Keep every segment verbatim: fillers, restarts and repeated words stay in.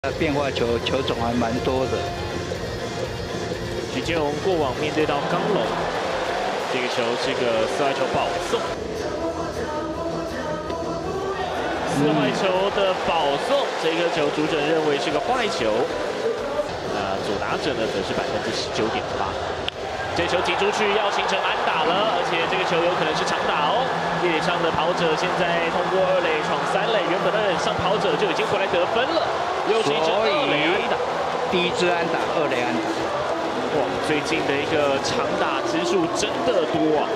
变化球球种还蛮多的。 许金荣过往面对到刚龙，这个球是个四坏球保送，四坏球的保送，这个球主审认为是个坏球，那左打者呢则是百分之十九点八。 这球挤出去要形成安打了，而且这个球有可能是长打哦。一垒上的跑者现在通过二垒闯三垒，原本二垒上跑者就已经回来得分了，又是一支二垒安打。 第一支安打，二垒安打。 哇，最近的一个长打支数真的多啊！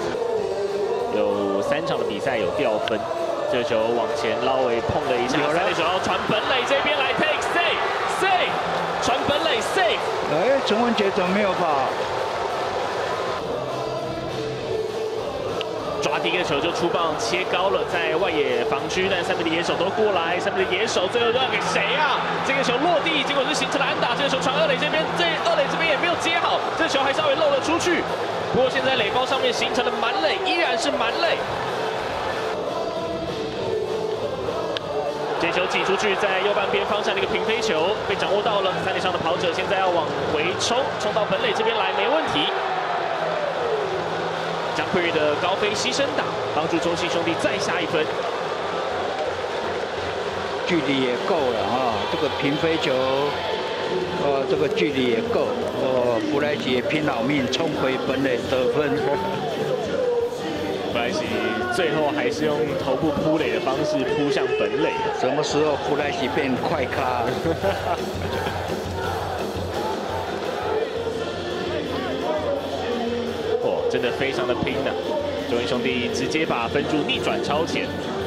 有三场的比赛有掉分，这球往前捞尾碰了一下，三垒手要传本垒这边来 take save save， 传本垒 save。 哎，陈文杰怎么没有跑？ 抓第一个球就出棒切高了，在外野防区，但三边的野手都过来，三边的野手最后让给谁啊？这个球落地，结果是形成了安打。这个球传二垒这边，这二垒这边也没有接好，这球还稍微漏了出去。不过现在垒包上面形成了满垒，依然是满垒。这球挤出去，在右半边方向的一个平飞球被掌握到了，三垒上的跑者现在要往回冲，冲到本垒这边来没问题。 江坤宇的高飞牺牲打，帮助中信兄弟再下一分。 距离也够了啊，这个平飞球，呃，这个距离也够。哦，布莱奇也拼老命冲回本垒得分。 布莱奇最后还是用头部扑垒的方式扑向本垒。 什么时候布莱奇变快咖？ 真的非常的拼的，中信兄弟直接把分数逆转超前。